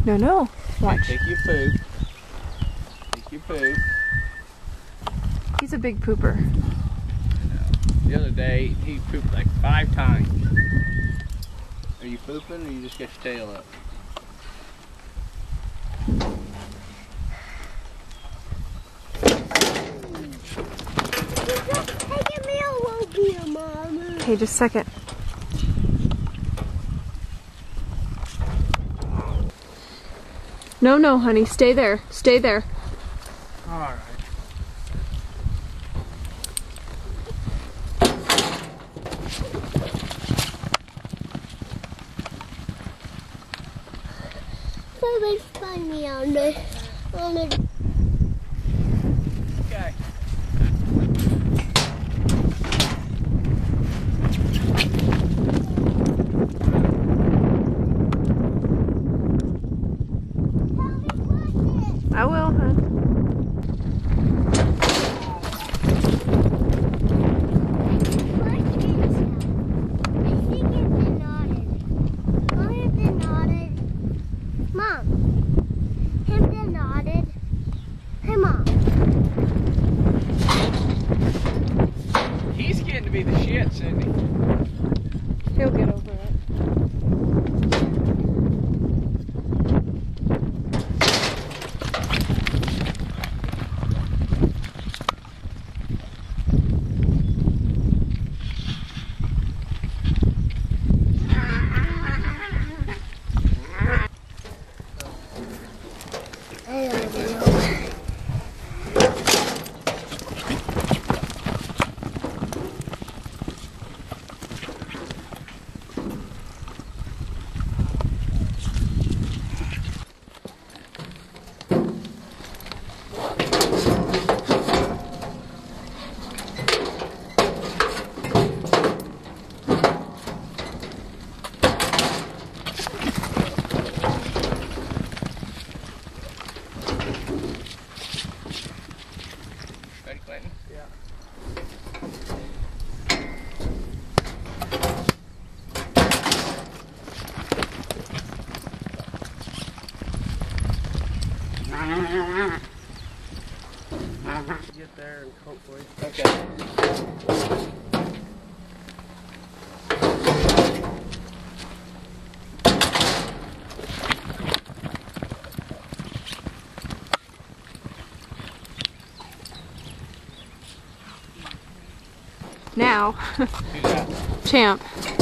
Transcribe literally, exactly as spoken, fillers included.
No, no. Watch. Take your poop. Take your poop. He's a big pooper. I know. The other day, he pooped like five times. Are you pooping or you just got your tail up? Okay, just a second. No, no, honey. Stay there. Stay there. All right. Somebody find me on the on the. Okay. I will, huh? He's getting to be the shit, Cindy. He'll get over it. Ready, Clinton? Yeah. Get there and hopefully. Okay. Now, Do that. Champ.